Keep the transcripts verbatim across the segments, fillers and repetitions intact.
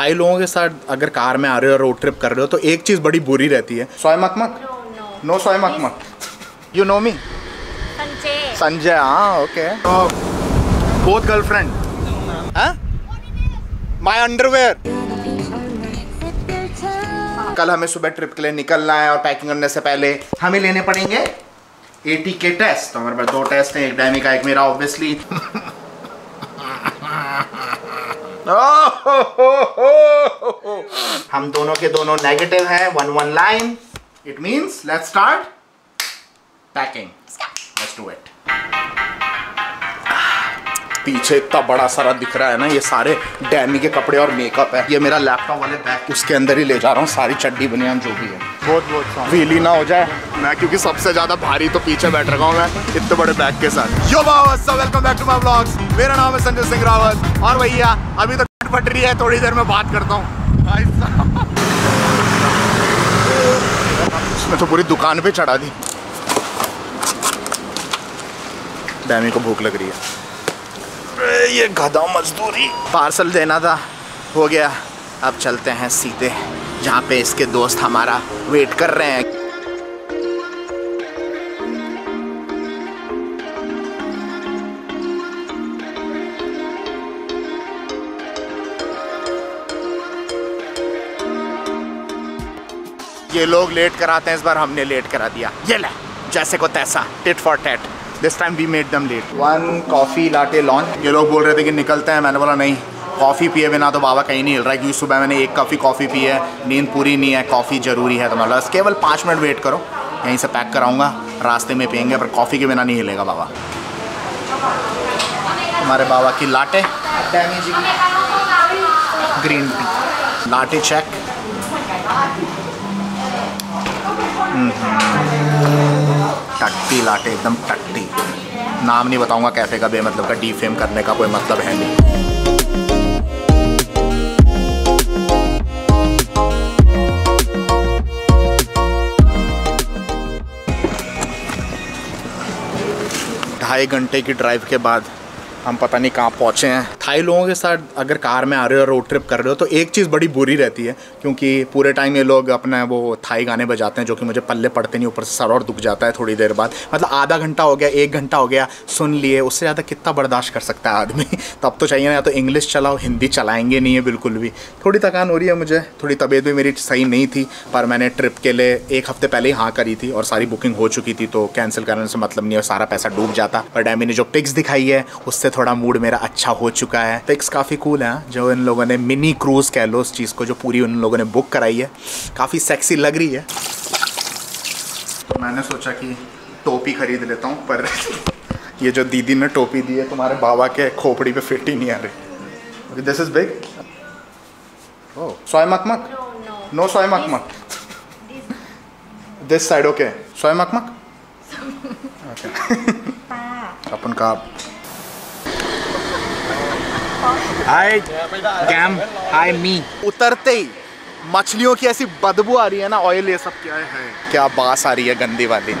Thai लोगों के साथ अगर कार में आ रहे हो रोड ट्रिप कर रहे हो तो एक चीज़ बड़ी बुरी रहती है, सोय मकमक। नो सोय मकमक। You know me? Sanjay. Sanjay, हाँ ओके। Both girlfriend? हाँ? My underwear. कल हमें सुबह ट्रिप के लिए निकलना है और पैकिंग करने से पहले हमें लेने पड़ेंगे एटी के टेस्ट। तो हमारे पास दो टेस्ट हैं, एक डैमी का एक मेरा ऑब्वियसली। हम दोनों के दोनों नेगेटिव हैं, one one line. It means let's start packing. Let's do it. पीछे इतना बड़ा सारा दिख रहा है ना, ये सारे डैमी के कपड़े और मेकअप है। ये मेरा लैपटॉप वाले बैग, उसके अंदर ही ले जा रहा हूँ सारी चड्डी बनियान जो भी है। बहुत बहुत व्हीली ना हो जाए मैं, क्योंकि सबसे ज्यादा भारी तो पीछे बैठ रखा हूँ मैं इतने बड़े बैग के साथ। Yo boss, welcome back to my vlogs. मेरा नाम है संजय सिंह रावत और भैया अभी तो फट रही है, थोड़ी देर में बात करता हूँ। भाई साहब उसने तो पूरी दुकान पे चढ़ा दी। डैमी को भूख लग रही है। ये गधा मजदूरी। पार्सल देना था, हो गया। अब चलते हैं सीधे जहाँ पे इसके दोस्त हमारा वेट कर रहे हैं। ये लोग लेट कराते हैं, इस बार हमने लेट करा दिया। ये ले, जैसे को तैसा, tit for tat. This time we made them late. One coffee latte launch. ये लोग बोल रहे थे कि निकलते हैं, मैंने बोला नहीं, कॉफ़ी पिए बिना तो बाबा कहीं नहीं हिल रहा है, क्योंकि सुबह मैंने एक कॉफ़ी कॉफ़ी पी है, नींद पूरी नहीं है, कॉफ़ी ज़रूरी है। तो मतलब केवल पाँच मिनट वेट करो, यहीं से पैक कराऊंगा, रास्ते में पियेंगे, पर कॉफ़ी के बिना नहीं हिलेगा बाबा। हमारे बाबा की लाटे, डैमी जी की ग्रीन टी। Latte check. टट्टी लाटे, एकदम टट्टी। नाम नहीं बताऊंगा कैफे का, बेमतलब का, डीफेम करने का कोई मतलब है नहीं। ढाई घंटे की ड्राइव के बाद हम पता नहीं कहाँ पहुँचे हैं। थाई लोगों के साथ अगर कार में आ रहे हो रोड ट्रिप कर रहे हो तो एक चीज़ बड़ी बुरी रहती है, क्योंकि पूरे टाइम ये लोग अपना वो थाई गाने बजाते हैं जो कि मुझे पल्ले पड़ते नहीं, ऊपर से सर और दुख जाता है थोड़ी देर बाद। मतलब आधा घंटा हो गया, एक घंटा हो गया, सुन लिए, उससे ज़्यादा कितना बर्दाश्त कर सकता है आदमी। तब तो चाहिए ना, या तो इंग्लिश चलाओ, हिंदी चलाएंगे नहीं है बिल्कुल भी। थोड़ी थकान हो रही है मुझे, थोड़ी तबीयत भी मेरी सही नहीं थी, पर मैंने ट्रिप के लिए एक हफ्ते पहले ही हाँ करी थी और सारी बुकिंग हो चुकी थी, तो कैंसिल करने से मतलब नहीं है, सारा पैसा डूब जाता। पर डैमी ने जो पिक्स दिखाई है उससे थोड़ा मूड मेरा अच्छा हो चुका है। पिक्स काफ़ी कूल है, जो इन लोगों ने मिनी क्रूज कह लो उस चीज़ को, जो पूरी उन लोगों ने बुक कराई है, काफ़ी सेक्सी लग रही है। तो मैंने सोचा कि टोपी खरीद लेता हूँ, पर ये जो दीदी ने टोपी दी है तुम्हारे बाबा के खोपड़ी पे फिट ही नहीं आ रही। This is big. ओह, सोय मकमक? नो सोय मकमक। This side okay. सोय मकमक ओके। अपन का हाय कैम, हाय मी। उतरते ही मछलियों की ऐसी बदबू आ रही है ना, ऑयल ये सब क्या है, क्या बास आ रही है गंदी वाली।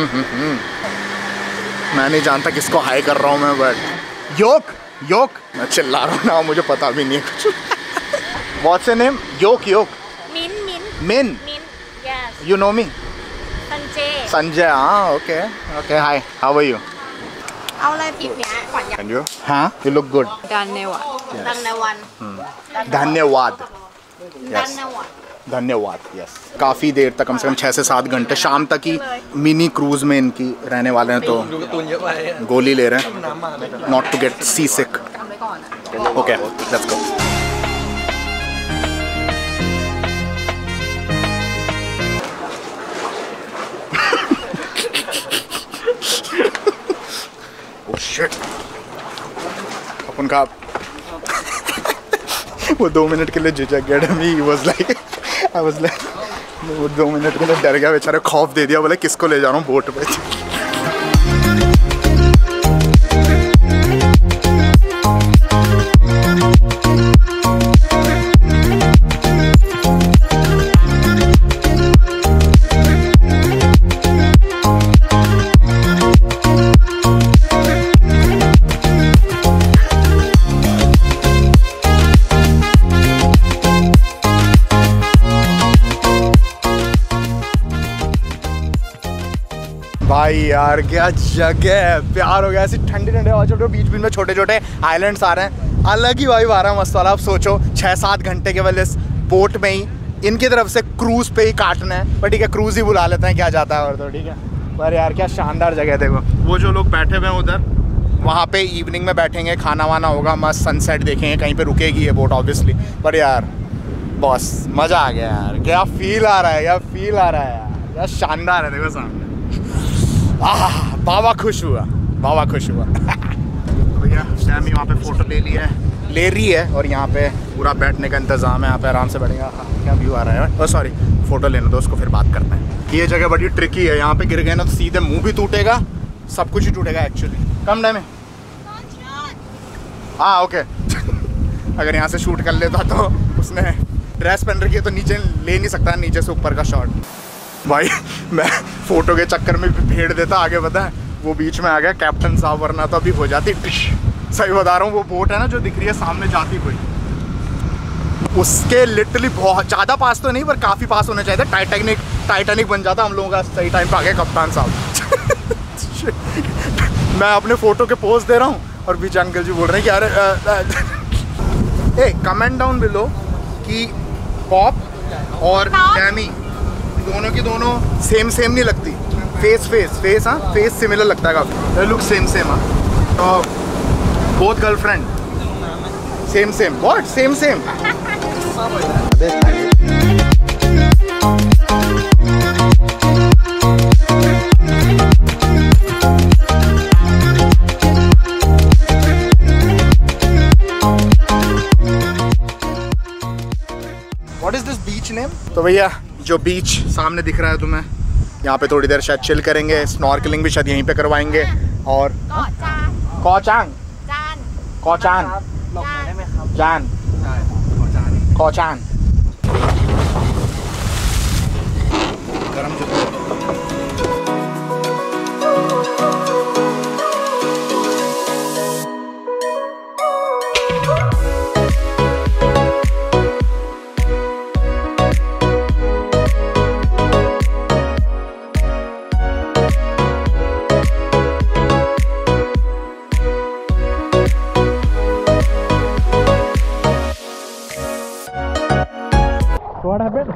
मैं नहीं जानता किसको हाई कर रहा हूँ मैं, बट योक योक मैं चिल्ला रहा हूँ ना, मुझे पता भी नहीं है कुछ। What's your name? योक योक। मिन मिन मिन मिन yes. You know me? Sanjay. Sanjay, हाँ okay okay. Hi, how are you? เอาอะไรผิดเนี่ยก่อนอยาก And you? हाँ, you look good. ดันในวันดันในวัน धन्यवाद। ดันในวัน धन्यवाद। यस, काफ़ी देर तक, कम से कम छः से सात घंटे शाम तक ही मिनी क्रूज में इनकी रहने वाले हैं, तो गोली ले रहे हैं not to get seasick. Okay let's go. Oh shit, अपन का वो दो मिनट के लिए झिझक गया Dammy. He was like I was like वो दो मिनट के लिए डर गया बेचारा, खौफ दे दिया, बोले किसको ले जा रहा हूँ बोट पे। भाई यार क्या जगह है, प्यार हो गया। ऐसी ठंडी ठंडी हवा, छोटे बीच बीच में छोटे छोटे आइलैंड्स आ रहे हैं, अलग ही वाइब आ रहा है मस्त वाला। आप सोचो छः सात घंटे केवल इस बोट में ही, इनकी तरफ से क्रूज़ पे ही काटना है, पर ठीक है क्रूज़ ही बुला लेते हैं, क्या जाता है और तो ठीक है। पर यार क्या शानदार जगह देखो, वो जो लोग बैठे हुए हैं उधर, वहाँ पे इवनिंग में बैठेंगे, खाना वाना होगा, मस्त सनसेट देखेंगे, कहीं पे रुकेगी ये बोट ऑब्वियसली। पर यार बस मज़ा आ गया यार, क्या फील आ रहा है, क्या फील आ रहा है यार, क्या शानदार है देखो सामने। आह बाबा खुश हुआ, बाबा खुश हुआ। तो भैया डैमी वहाँ पे फ़ोटो ले लिया है, ले रही है, और यहाँ पे पूरा बैठने का इंतज़ाम है, यहाँ पे आराम से बैठेगा। क्या व्यू आ रहा है, सॉरी फ़ोटो लेने दो उसको, फिर बात करते हैं। ये जगह बड़ी ट्रिकी है, यहाँ पे गिर गए ना तो सीधे मुंह भी टूटेगा, सब कुछ ही टूटेगा एक्चुअली। कम डैमे हाँ ओके। अगर यहाँ से शूट कर लेता तो उसने ड्रेस पहन रखी है तो नीचे ले नहीं सकता, नीचे से ऊपर का शॉट। भाई मैं फ़ोटो के चक्कर में भी फेड़ देता आगे, पता है वो बीच में आ गया कैप्टन साहब, वरना तो अभी हो जाती डिश। सही बता रहा हूँ, वो बोट है ना जो दिख रही है सामने जाती हुई, उसके लिटरली बहुत ज़्यादा पास तो नहीं पर काफ़ी पास होने चाहिए था। टाइटैनिक टाइटैनिक बन जाता हम लोगों का। सही टाइम पे आ गए कप्तान साहब। मैं अपने फ़ोटो के पोज दे रहा हूँ और बीच अंकल जी बोल रहे हैं कि यार ए कमेंट डाउन बिलो कि पॉप और डैमी दोनों की दोनों सेम सेम नहीं लगती। फेस फेस फेस हाँ फेस सिमिलर लगता है काफ़ी, लुक सेम सेम हाँ। तो both girlfriend same same, what same same. What is this beach name? तो भैया जो बीच सामने दिख रहा है तुम्हें, यहाँ पे थोड़ी देर शायद चिल करेंगे, स्नॉर्कलिंग भी शायद यहीं पे करवाएंगे। और कौचांग कौचान जान कौचान गरम What happened?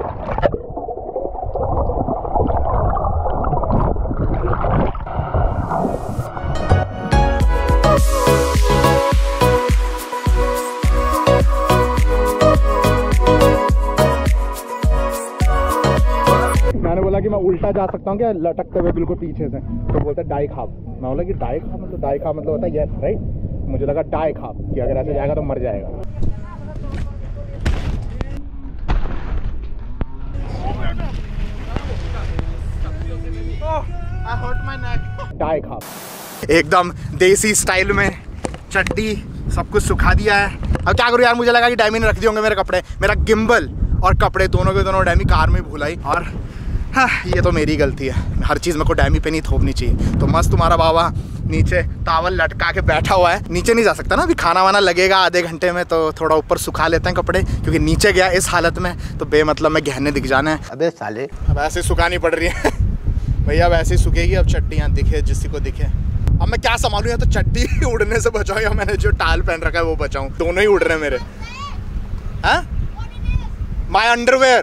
मैंने बोला कि मैं उल्टा जा सकता हूँ क्या लटकते हुए बिल्कुल पीछे से, तो बोलता है डाई खाप। मैं बोला कि डाई खाप मतलब डाई खाप मतलब होता है यस राइट। मुझे लगा डाई खाप कि अगर ऐसे जाएगा तो मर जाएगा। डाई खाप एकदम देसी स्टाइल में, चड्डी सब कुछ सुखा दिया है। अब क्या करूँ यार, मुझे लगा कि डैमी ने रख दिए होंगे मेरे कपड़े, मेरा गिम्बल और कपड़े दोनों के दोनों डैमी कार में भुलाई। और हाँ ये तो मेरी गलती है, हर चीज़ मेरे को डैमी पे नहीं थोपनी चाहिए। तो मस्त तुम्हारा बाबा नीचे टावल लटका के बैठा हुआ है, नीचे नहीं जा सकता ना, अभी खाना वाना लगेगा आधे घंटे में, तो थोड़ा ऊपर सुखा लेते हैं कपड़े, क्योंकि नीचे गया इस हालत में तो बेमतलब में गहने दिख जाना है। अबे साले अब ऐसे सुखानी पड़ रही है भैया, वैसे ही सूखेगी। अब चड्डी यहाँ दिखे जिसी को दिखे। अब मैं क्या संभालूँ, या तो चड्डी उड़ने से बचाऊँ या मैंने जो टाल पहन रखा है वो बचाऊँ, दोनों ही उड़ रहे हैं मेरे। हाँ माई अंडरवेयर।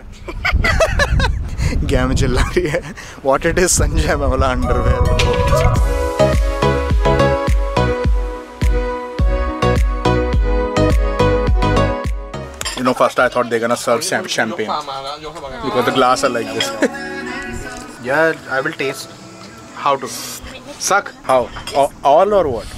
गेम चिल्ला रही है व्हाट इट इज संजय, मैं बोला underwear. You know, first I thought they're gonna serve champagne because the glass are like this. Yeah, I will taste. How to suck? How? All or what?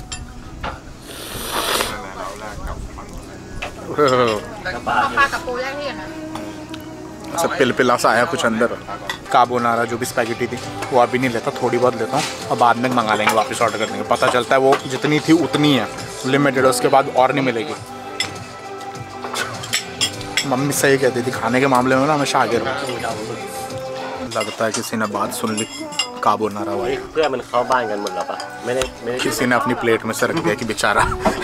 सब पिलपिला सा आया कुछ अंदर। कार्बोनारा जो भी spaghetti थी वो अभी नहीं लेता, थोड़ी बहुत लेता हूँ और बाद में मंगा लेंगे, वापस ऑर्डर कर देंगे। पता चलता है वो जितनी थी उतनी है, लिमिटेड है, उसके बाद और नहीं मिलेगी। मम्मी सही कहती थी खाने के मामले में ना हमेशा आगे रहो। लगता है किसी ने बात सुन ली। कार्बोनारा वाली किसी ने अपनी प्लेट में से रख दिया कि बेचारा।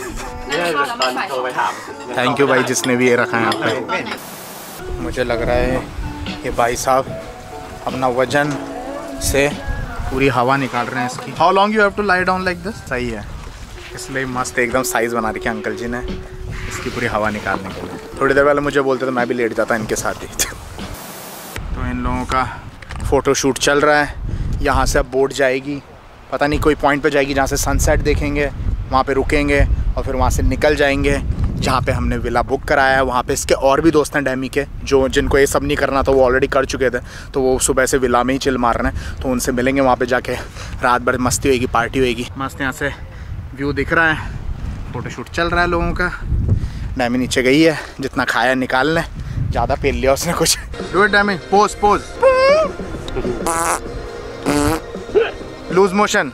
थैंक यू भाई जिसने भी ये रखा है यहाँ पे। मुझे लग रहा है ये भाई साहब अपना वजन से पूरी हवा निकाल रहे हैं इसकी। How long you have to lie down like this? सही है, इसलिए मस्त एकदम साइज बना रखी है अंकल जी ने इसकी पूरी हवा निकालने के लिए। थोड़ी देर पहले मुझे बोलते तो मैं भी लेट जाता इनके साथ ही। तो इन लोगों का फ़ोटो शूट चल रहा है। यहाँ से अब बोट जाएगी, पता नहीं कोई पॉइंट पे जाएगी जहाँ से सनसेट देखेंगे, वहाँ पे रुकेंगे और फिर वहाँ से निकल जाएंगे जहाँ पे हमने विला बुक कराया है। वहाँ पे इसके और भी दोस्त हैं डैमी के, जो जिनको ये सब नहीं करना था, वो ऑलरेडी कर चुके थे, तो वो सुबह से विला में ही चिल मार रहे हैं। तो उनसे मिलेंगे वहाँ पे जाके, रात भर मस्ती होएगी, पार्टी होएगी। मस्त यहाँ से व्यू दिख रहा है, फ़ोटोशूट चल रहा है लोगों का। डैमी नीचे गई है, जितना खाया निकाल लें, ज़्यादा पी लिया उसने कुछ। Do it Dammy, pose pose, loose motion.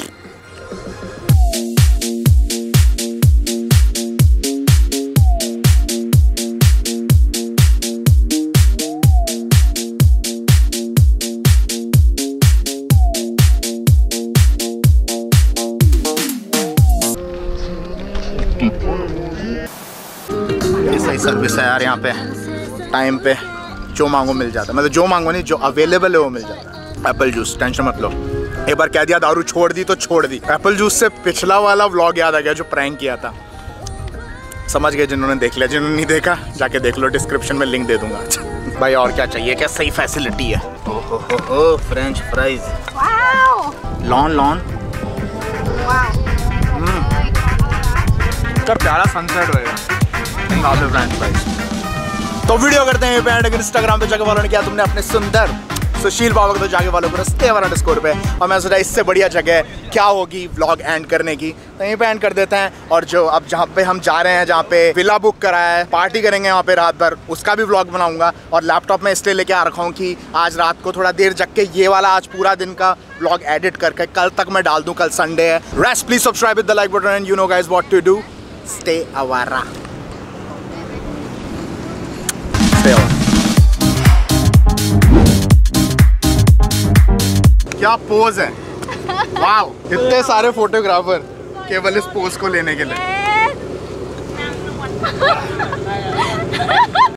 सही सर्विस है यार यहाँ पे, टाइम पे जो मांगो मिल जाता है, मतलब जो मांगो नहीं, जो अवेलेबल है वो मिल जाता है। एप्पल जूस, टेंशन मत लो। एक बार कह दिया दारू छोड़ दी तो छोड़ दी। एप्पल जूस से पिछला वाला व्लॉग याद आ गया जो प्रैंक किया था, समझ गए जिन्होंने देख लिया। जिन्होंने नहीं देखा जाके देख लो, डिस्क्रिप्शन में लिंक दे दूंगा। भाई और क्या चाहिए, क्या सही फैसिलिटी है। ओहो हो हो, फ्रेंच फ्राइज, लॉन लॉन, क्या प्यारा सनसेट होएगा। तो वीडियो करते हैं बैंड। अगर इंस्टाग्राम पे जाके वालों ने किया तुमने अपने सुंदर सुशील बाबा को, तो जाके वालों को रस्ते वाला डिस्कोर पे। और मैं सोचा इससे बढ़िया जगह क्या होगी व्लॉग एंड करने की, तो यहीं पे एंड कर देते हैं। और जो अब जहाँ पे हम जा रहे हैं, जहाँ पे विला बुक कराया है, पार्टी करेंगे वहाँ पे रात भर, उसका भी व्लॉग बनाऊंगा। और लैपटॉप में इसलिए लेके आ रखा हूँ कि आज रात को थोड़ा देर जग के ये वाला आज पूरा दिन का व्लॉग एडिट करके कल तक मैं डाल दूँ। कल संडे है। Rest please subscribe with the like button and you know guys what to do. Stay अवारा। क्या पोज है, वाव, इतने सारे फोटोग्राफर केवल इस पोज को लेने के लिए।